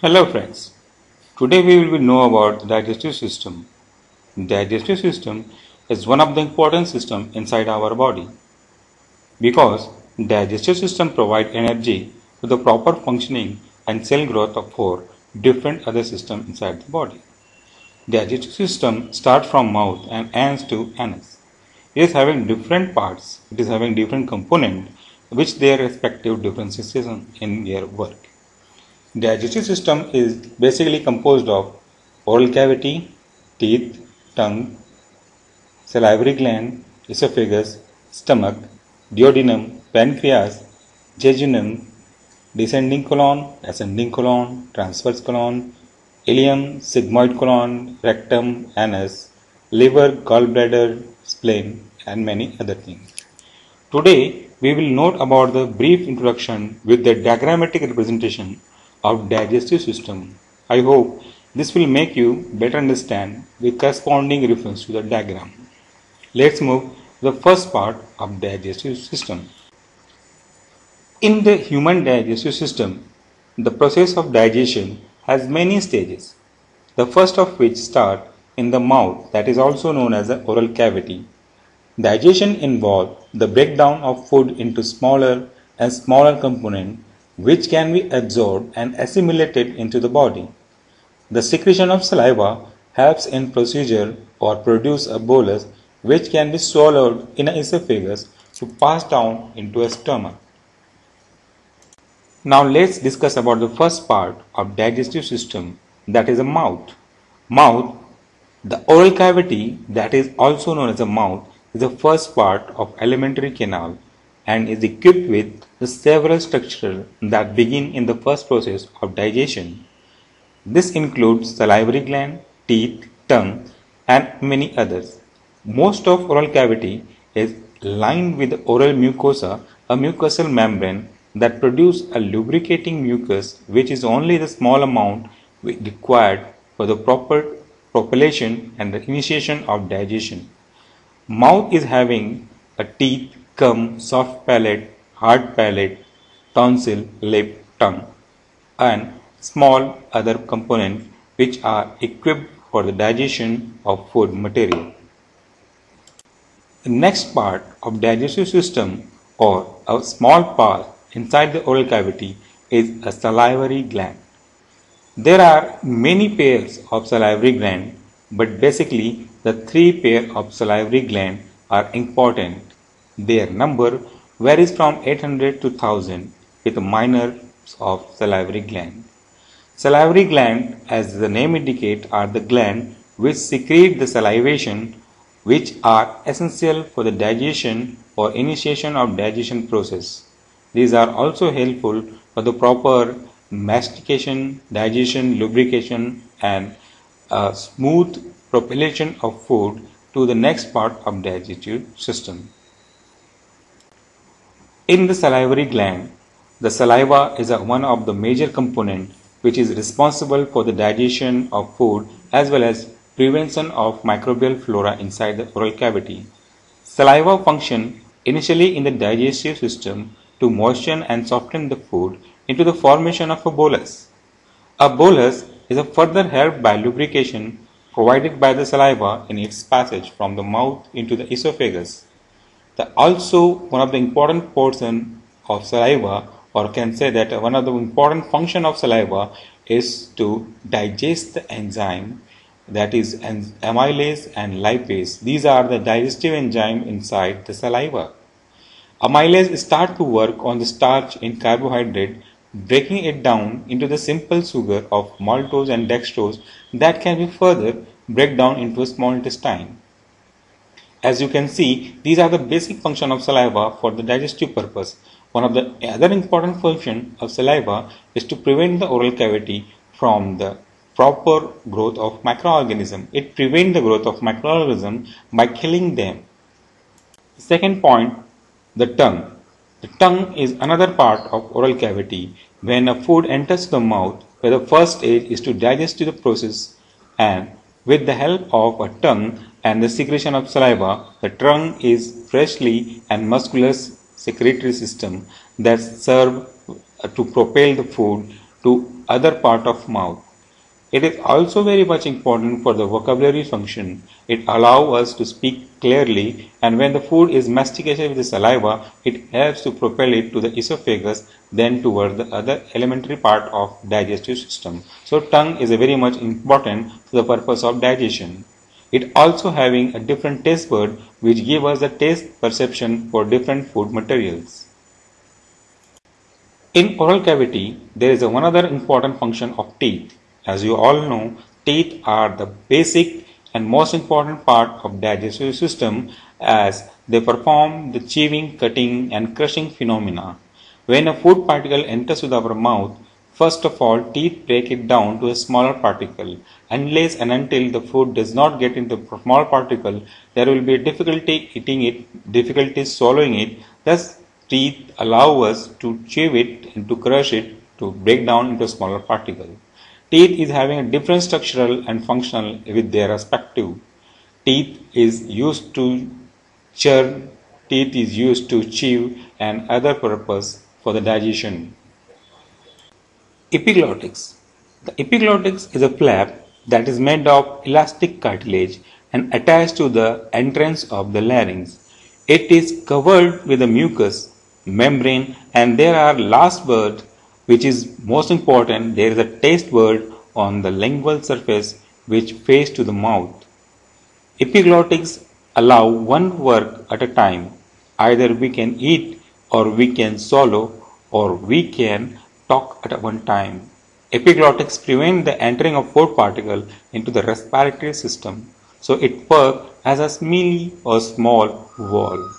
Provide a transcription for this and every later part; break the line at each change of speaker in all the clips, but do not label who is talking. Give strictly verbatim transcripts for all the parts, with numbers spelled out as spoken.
Hello friends, today we will know about the digestive system. Digestive system is one of the important systems inside our body because digestive system provides energy to the proper functioning and cell growth of four different other systems inside the body. Digestive system starts from mouth and ends to anus. It is having different parts, it is having different components which their respective differentiation in their work. Digestive system is basically composed of oral cavity, teeth, tongue, salivary gland, esophagus, stomach, duodenum, pancreas, jejunum, descending colon, ascending colon, transverse colon, ileum, sigmoid colon, rectum, anus, liver, gallbladder, spleen, and many other things. Today, we will note about the brief introduction with the diagrammatic representation of digestive system. I hope this will make you better understand the corresponding reference to the diagram. Let's move to the first part of digestive system. In the human digestive system, the process of digestion has many stages. The first of which start in the mouth, that is also known as the oral cavity. Digestion involves the breakdown of food into smaller and smaller components which can be absorbed and assimilated into the body. The secretion of saliva helps in procedure or produce a bolus which can be swallowed in an esophagus to pass down into a stomach. Now let's discuss about the first part of digestive system, that is the mouth. Mouth, the oral cavity that is also known as the mouth, is the first part of alimentary canal and is equipped with the several structures that begin in the first process of digestion. This includes salivary gland, teeth, tongue, and many others. Most of oral cavity is lined with the oral mucosa, a mucosal membrane that produces a lubricating mucus which is only the small amount required for the proper propulsion and the initiation of digestion. Mouth is having a teeth, gum, soft palate, hard palate, tonsil, lip, tongue, and small other components which are equipped for the digestion of food material. The next part of digestive system, or a small part inside the oral cavity, is a salivary gland. There are many pairs of salivary gland, but basically the three pair of salivary gland are important. Their number varies from eight hundred to one thousand with minor of salivary gland. Salivary gland, as the name indicates, are the gland which secrete the salivation which are essential for the digestion or initiation of digestion process. These are also helpful for the proper mastication, digestion, lubrication, and uh, smooth propulsion of food to the next part of digestive system. In the salivary gland, the saliva is a, one of the major components which is responsible for the digestion of food as well as prevention of microbial flora inside the oral cavity. Saliva function initially in the digestive system to moisten and soften the food into the formation of a bolus. A bolus is a further helped by lubrication provided by the saliva in its passage from the mouth into the esophagus. The also one of the important portion of saliva, or can say that one of the important function of saliva is to digest the enzyme, that is amylase and lipase. These are the digestive enzyme inside the saliva. Amylase start to work on the starch in carbohydrate, breaking it down into the simple sugar of maltose and dextrose that can be further break down into a small intestine. As you can see, these are the basic function of saliva for the digestive purpose. One of the other important function of saliva is to prevent the oral cavity from the proper growth of microorganisms. It prevents the growth of microorganisms by killing them. Second point, the tongue. The tongue is another part of oral cavity. When a food enters the mouth, where the first stage is to digest the process, and with the help of a tongue and the secretion of saliva, the tongue is freshly and muscular secretory system that serve to propel the food to other part of mouth. It is also very much important for the vocabulary function. It allows us to speak clearly, and when the food is masticated with the saliva, it helps to propel it to the esophagus, then toward the other elementary part of digestive system. So tongue is a very much important to the purpose of digestion. It also having a different taste bud which give us the taste perception for different food materials. In oral cavity, there is a one other important function of teeth. As you all know, teeth are the basic and most important part of digestive system as they perform the chewing, cutting and crushing phenomena. When a food particle enters with our mouth, first of all teeth break it down to a smaller particle. Unless and until the food does not get into the small particle, there will be difficulty eating it, difficulty swallowing it. Thus, teeth allow us to chew it and to crush it to break down into a smaller particle. Teeth is having a different structural and functional with their respective. Teeth is used to churn, teeth is used to chew and other purpose for the digestion. Epiglottis. The epiglottis is a flap that is made of elastic cartilage and attached to the entrance of the larynx. It is covered with a mucous membrane and there are last word which is most important, there is a taste bud on the lingual surface which face to the mouth. Epiglottis allow one work at a time. Either we can eat or we can swallow or we can talk at one time. Epiglottis prevent the entering of food particle into the respiratory system. So it works as a smiley or small valve.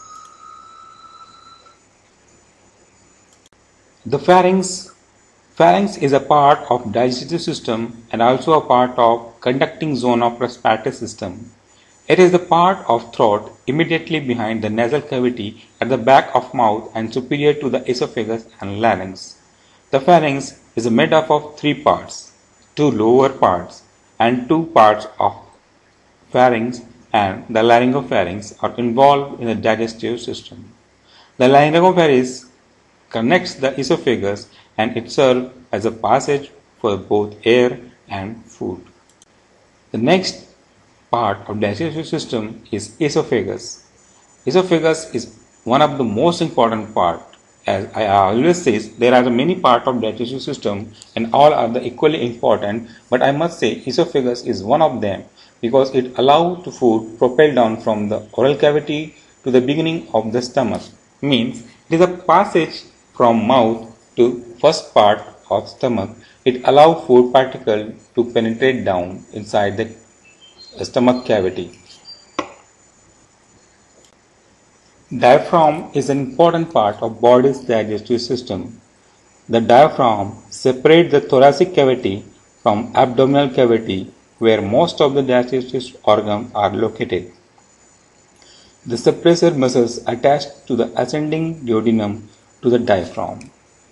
The pharynx. Pharynx is a part of digestive system and also a part of conducting zone of respiratory system. It is the part of throat immediately behind the nasal cavity at the back of mouth and superior to the esophagus and larynx. The pharynx is made up of three parts, two lower parts and two parts of pharynx and the laryngopharynx are involved in the digestive system. The laryngopharynx connects the esophagus and it serves as a passage for both air and food. The next part of digestive system is esophagus. Esophagus is one of the most important part. As I always say, there are many parts of digestive system and all are the equally important, but I must say esophagus is one of them because it allows the food propel down from the oral cavity to the beginning of the stomach. Means it is a passage from mouth to first part of stomach. It allows food particle to penetrate down inside the stomach cavity. Diaphragm is an important part of body's digestive system. The diaphragm separates the thoracic cavity from abdominal cavity where most of the digestive organs are located. The suppressor muscles attached to the ascending duodenum to the diaphragm.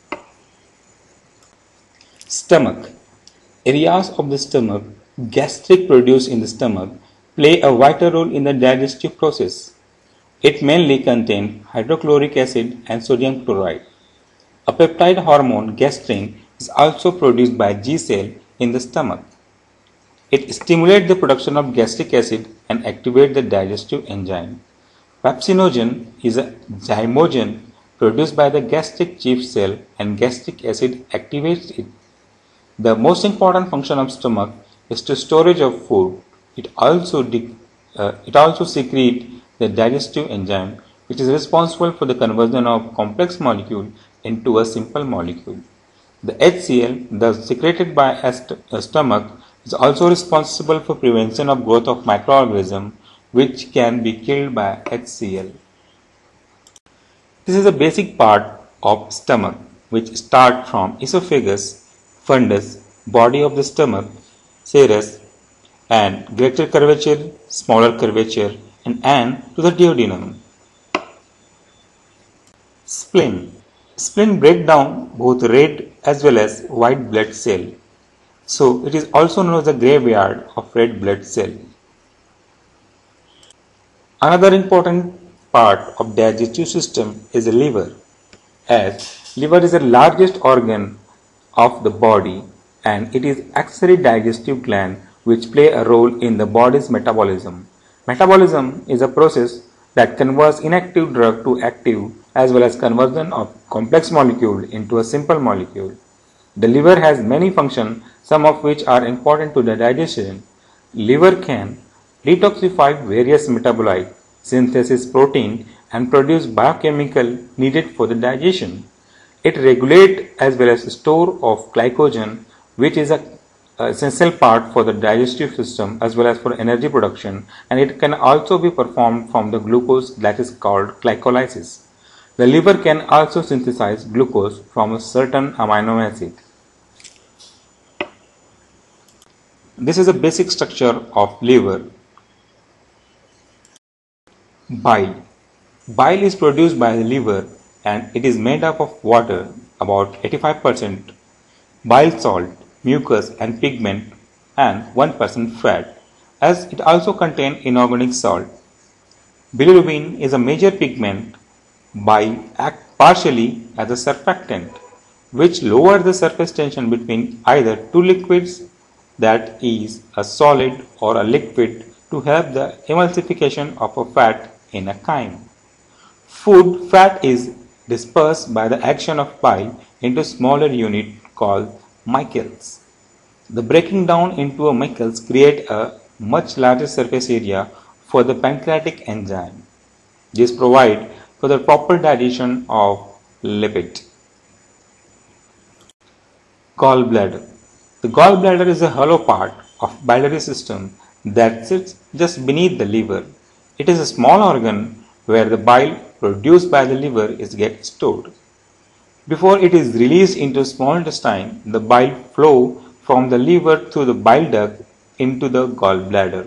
Stomach. Areas of the stomach, gastric produce in the stomach, play a vital role in the digestive process. It mainly contains hydrochloric acid and sodium chloride. A peptide hormone, gastrin, is also produced by G cell in the stomach. It stimulates the production of gastric acid and activates the digestive enzyme. Pepsinogen is a zymogen produced by the gastric chief cell and gastric acid activates it. The most important function of stomach is to storage of food. It also, uh, it also secretes the digestive enzyme which is responsible for the conversion of complex molecule into a simple molecule. The H C l, thus secreted by a st a stomach, is also responsible for prevention of growth of microorganisms which can be killed by H C l. This is a basic part of stomach which starts from esophagus, fundus, body of the stomach, serous and greater curvature, smaller curvature and and to the duodenum. Spleen. Spleen breaks down both red as well as white blood cell. So it is also known as the graveyard of red blood cell. Another important part of digestive system is the liver, as liver is the largest organ of the body and it is accessory digestive gland which play a role in the body's metabolism. Metabolism is a process that converts inactive drug to active as well as conversion of complex molecule into a simple molecule. The liver has many functions, some of which are important to the digestion. Liver can detoxify various metabolites, synthesize protein and produce biochemical needed for the digestion. It regulates as well as store of glycogen, which is a essential part for the digestive system as well as for energy production, and it can also be performed from the glucose that is called glycolysis. The liver can also synthesize glucose from a certain amino acid. This is a basic structure of liver. Bile. Bile is produced by the liver and it is made up of water, about eighty-five percent, bile salt, mucus and pigment, and one percent fat, as it also contains inorganic salt. Bilirubin is a major pigment. Bile acts partially as a surfactant, which lowers the surface tension between either two liquids, that is, a solid or a liquid, to help the emulsification of a fat in a chyme. Food fat is dispersed by the action of bile into smaller units called micelles. The breaking down into a micelles create a much larger surface area for the pancreatic enzyme. This provides for the proper digestion of lipid. Gallbladder. The gallbladder is a hollow part of biliary system that sits just beneath the liver. It is a small organ where the bile produced by the liver is get stored. Before it is released into small intestine, the bile flow from the liver through the bile duct into the gallbladder.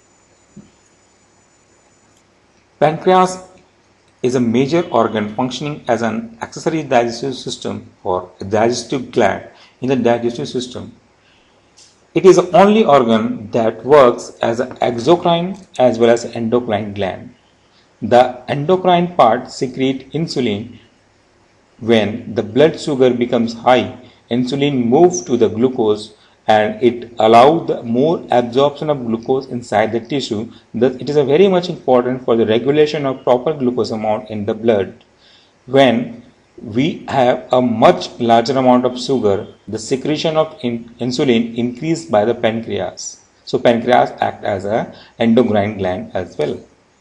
Pancreas is a major organ functioning as an accessory digestive system or digestive gland in the digestive system. It is the only organ that works as an exocrine as well as endocrine gland. The endocrine part secretes insulin. When the blood sugar becomes high, insulin moves to the glucose and it allows the more absorption of glucose inside the tissue. Thus, it is a very much important for the regulation of proper glucose amount in the blood. When we have a much larger amount of sugar, the secretion of in insulin increased by the pancreas. So pancreas acts as an endocrine gland as well.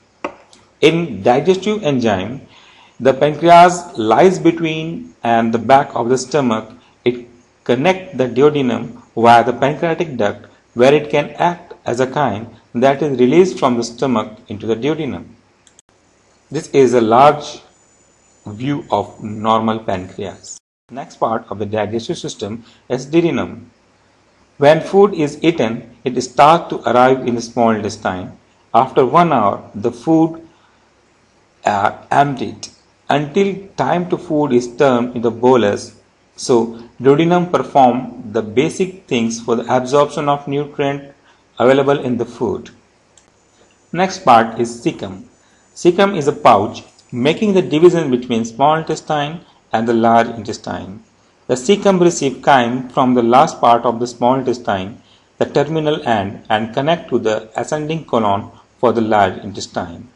In digestive enzyme, the pancreas lies between and the back of the stomach. It connects the duodenum via the pancreatic duct, where it can act as a chyme that is released from the stomach into the duodenum. This is a large view of normal pancreas. Next part of the digestive system is duodenum. When food is eaten, it starts to arrive in the small intestine. After one hour, the food are emptied until time to food is turned into bolus. So, duodenum performs the basic things for the absorption of nutrient available in the food. Next part is cecum. Cecum is a pouch making the division between small intestine and the large intestine. The cecum receives chyme from the last part of the small intestine, the terminal end, and connect to the ascending colon for the large intestine.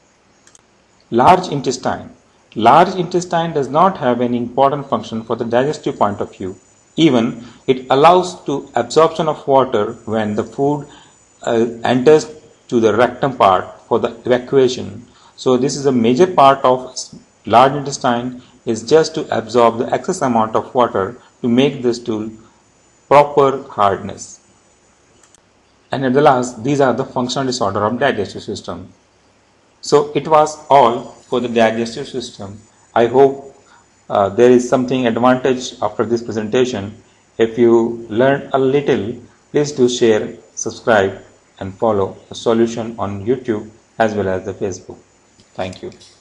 Large intestine. Large intestine does not have any important function for the digestive point of view. Even it allows to absorption of water when the food uh, enters to the rectum part for the evacuation. So this is a major part of large intestine, is just to absorb the excess amount of water to make the stool proper hardness. And at the last, these are the functional disorder of digestive system. So it was all for the digestive system. I hope uh, there is something advantage after this presentation. If you learned a little, please do share, subscribe and follow the solution on YouTube as well as the Facebook. Thank you.